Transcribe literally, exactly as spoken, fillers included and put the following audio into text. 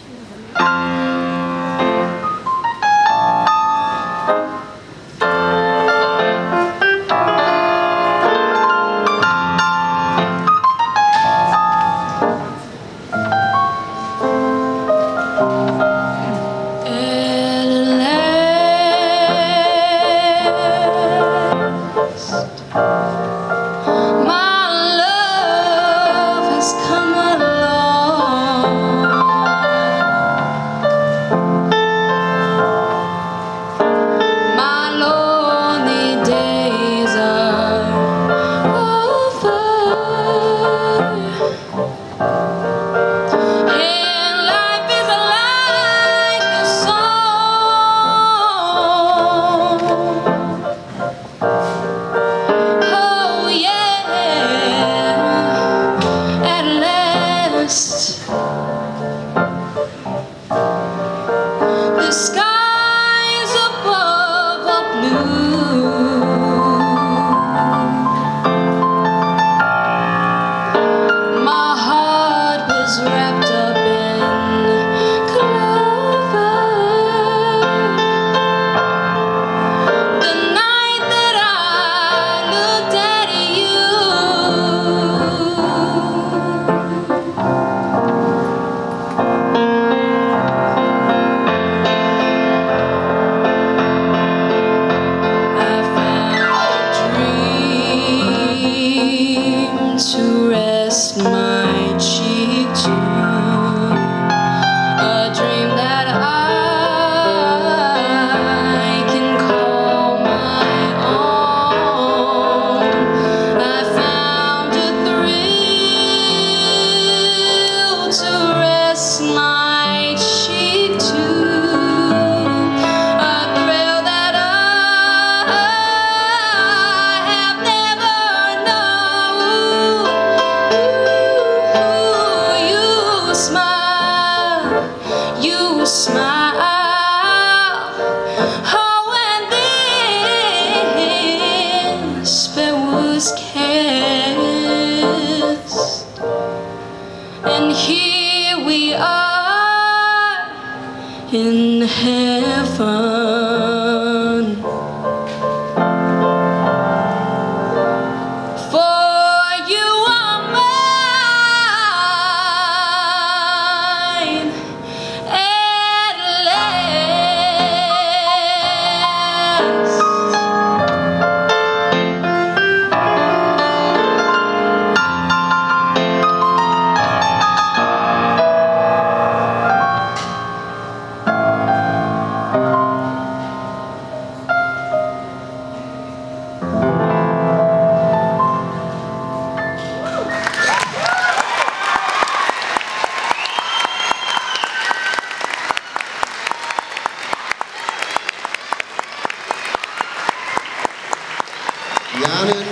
The skies above are blue. My heart was wrapped up in clover. The night that I looked at to rest my cheek to, a dream that I can call my own. I found a thrill to rest my cheek to, a thrill that I have never known. You smile, oh, and then spell was cast, and here we are in heaven.